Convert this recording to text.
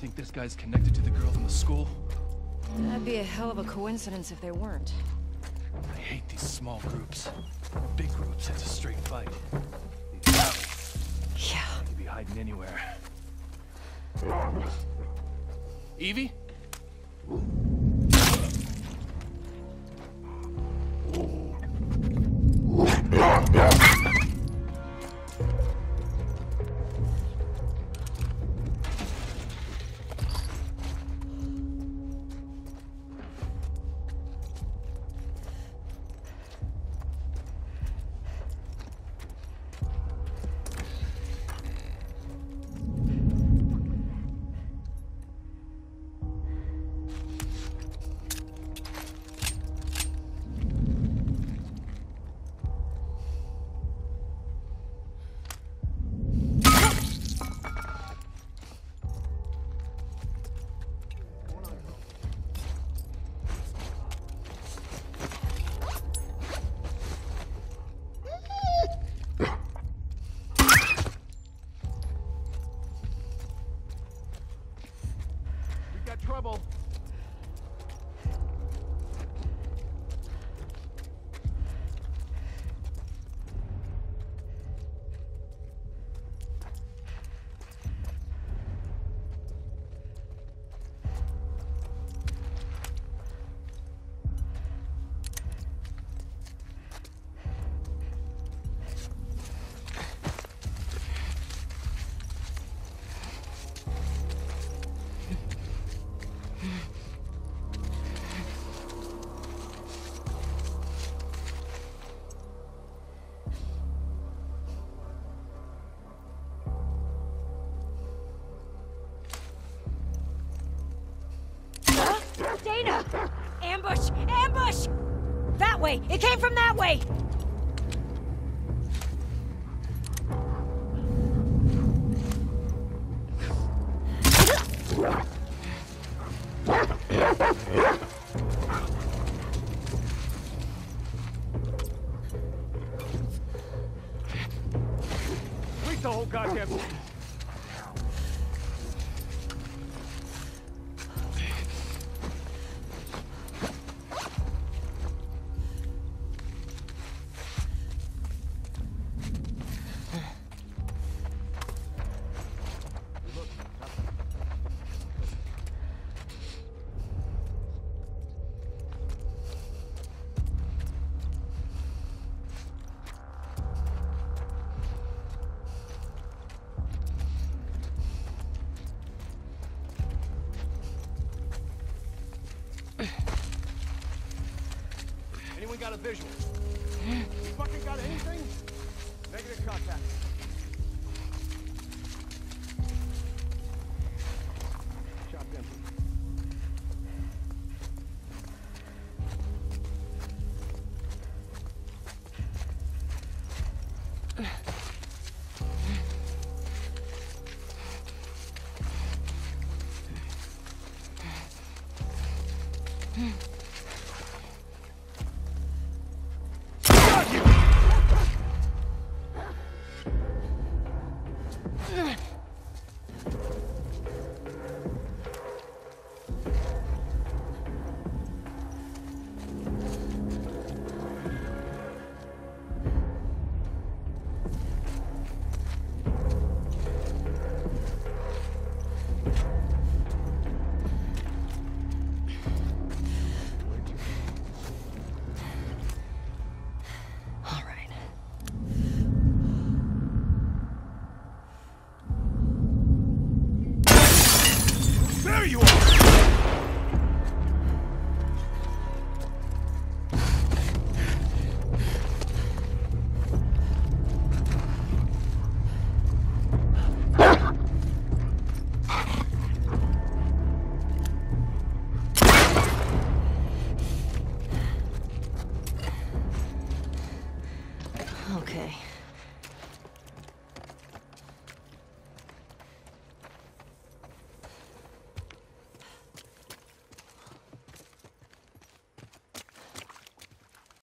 Think this guy's connected to the girl in the school? That'd be a hell of a coincidence if they weren't. I hate these small groups. Big groups, it's a straight fight. Yeah. They could be hiding anywhere. Evie? Trouble. Dana! Ambush! Ambush! That way! It came from that way! Wait the whole goddamn thing. Anyone got a visual? You fucking got anything? Negative contact. Shop's empty. There you are! Okay.